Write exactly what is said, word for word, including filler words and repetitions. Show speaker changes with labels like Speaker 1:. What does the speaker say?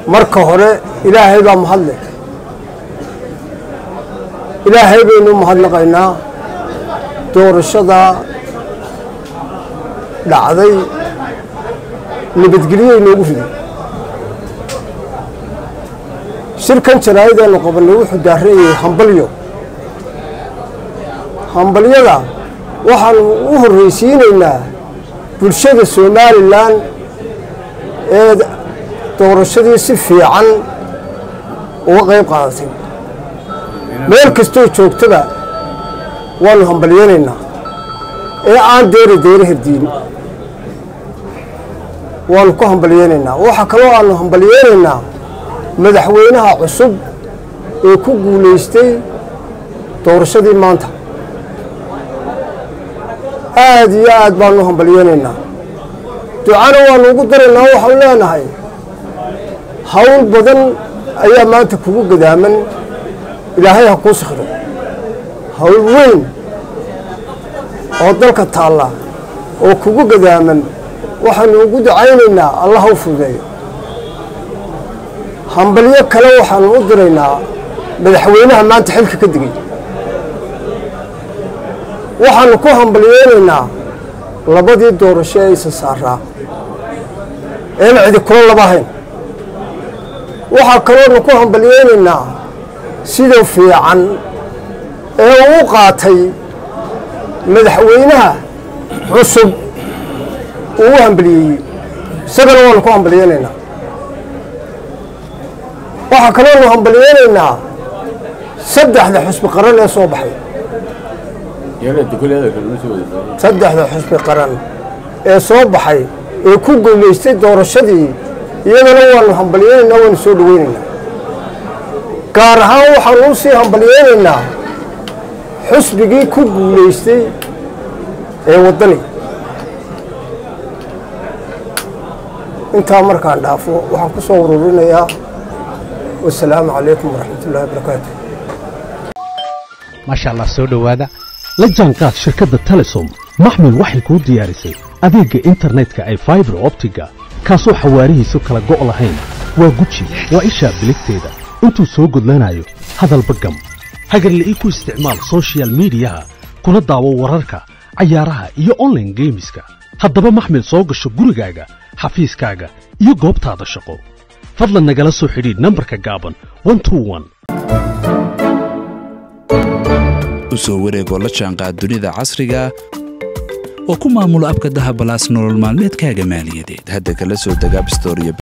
Speaker 1: marka hore ilaahay baa mahadle ilaahay baynu mahadnaqaynaa doorashada dhacday nabadgelyo inoogu riday shirkan jaraa'idaynu qabanay wuxuu daareeyay hambalyo hambalyada waxaanu u horreysiinaynaa bulshada Soomaaliland ee doorashadii si fiican uga qayb qaadatay meel kastoo joogtada waanu hambalyeenaynaa ee aan deeri deeri hirdiin waanu ku hambalyeenaynaa waxa kaloo aanu hambalyeenaynaa madaxweynaha cusub ee ku guuleystay doorashadii maanta aad iyo aad baanu hambalyeenaynaa ducana waanu ugu daraynaa waxaan leenahay hawl badan ayaa maanta kugu gadaaman ilaahay ha kuu sakhiro hawl weyn oo dalka taalla oo kugu gadaaman waxaanu ugu ducaynaynaa allah ha u fududeeyo hambalyo kale waxaanu u diraynaa madaxweynaha maanta xilka ka digay waxaanu ku hambalyeenaynaa labadii doorasho ee isa saaraa een cidi kula laba ahayn waxaa kaloonu ku hambalyeenaynaa sida fiican ee uu qaatay madaxweynaha cusub uu hambalyeeyey isagana waanu ku hambalyeenaynaa waxaa kaloonu hambalyeenaynaa saddexda xusbi qaran ee soo baxay saddexda xusbi qaran ee soo baxay ee ku guuleystay doorashadii iyagana waanu hambalyeenaynaa waanu soo dhaweynaynaa gaar ahaan waxaanu u sii hambalyeenaynaa xusbigii ku guuleystay ee waddani intaa markaan dhaafo waxaan ku soo ururinayaa والسلام عليكم ورحمة الله وبركاته
Speaker 2: ما شاء الله سو دhowaada la jaanqaad shirkadda Telesom maxmil waxay ku diyaarisay adeega internetka ay fiber optiga kaasoo xawaarihiisu kala go' lahayn waa guji waa isha biligteeda intuu soo gudlanayo hadalba gam hagarlii ku isticmaal social media kuna daawo wararka ciyaaraha iyo online gameska haddaba maxmil soo gasho gurigaaga xafiiskaaga iyo goobtaada shaqo fadlan nagala soo xidhiidh nambarka gaaban one two one
Speaker 3: usoo wareegoo la jaanqaad dunida casriga oo ku maamulo abka Dahab Plus nolol maalmeedkaaga maaliyadeed hadda kala soo deg App Store